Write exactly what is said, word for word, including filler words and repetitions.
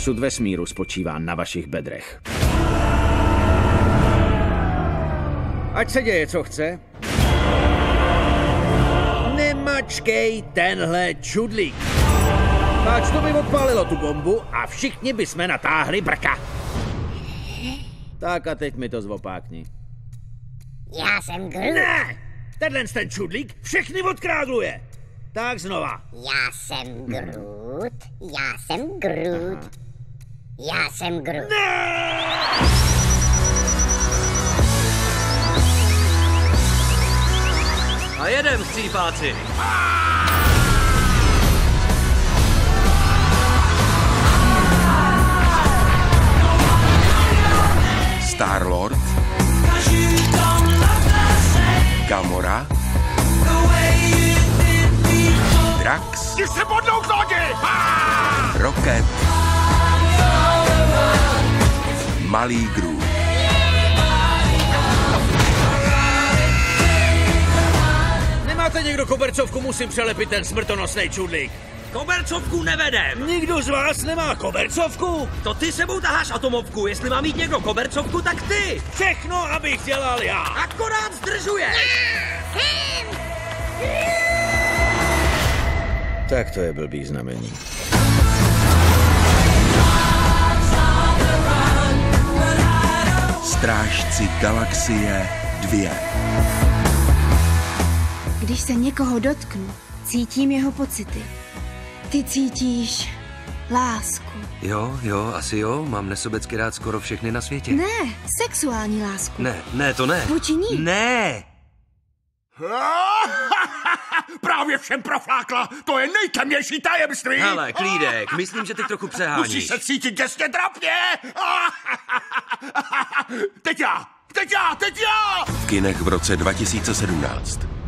Osud vesmíru spočívá na vašich bedrech. Ať se děje, co chce. Nemačkej tenhle čudlík. Páč to by odpálilo tu bombu a všichni by jsme natáhli brka. Tak a teď mi to zvopákni. Já jsem Groot. Ne! Tenhle ten čudlík všechny odkrádluje. Tak znova. Já jsem Groot. Já jsem Groot. Aha. Já jsem Groot. Ne! A jedem, chcípáci. Star-Lord, Gamora, Drax, Jdi se bodnou k lodi! Rocket, Malý Groot. Nemáte někdo kobercovku, musím přelepit ten smrtonosný čudlík. Kobercovku nevedem. Nikdo z vás nemá kobercovku? To ty sebou taháš atomovku. Jestli má mít někdo kobercovku, tak ty. Všechno, abych dělal já. Akorát zdržuješ. Tak to je blbý znamení. Strážci galaxie dva. Když se někoho dotknu, cítím jeho pocity. Ty cítíš lásku. Jo, jo, asi jo. Mám nesobecky rád skoro všechny na světě. Ne, sexuální lásku. Ne, ne, to ne. Vůči ní. Ne. Právě všem proflákla. To je nejtemnější tajemství. Hele, klídek, myslím, že ty trochu přeháníš. Musíš se cítit děsně drapně. Teď já, teď já, teď já. V kinech v roce dva tisíce sedmnáct.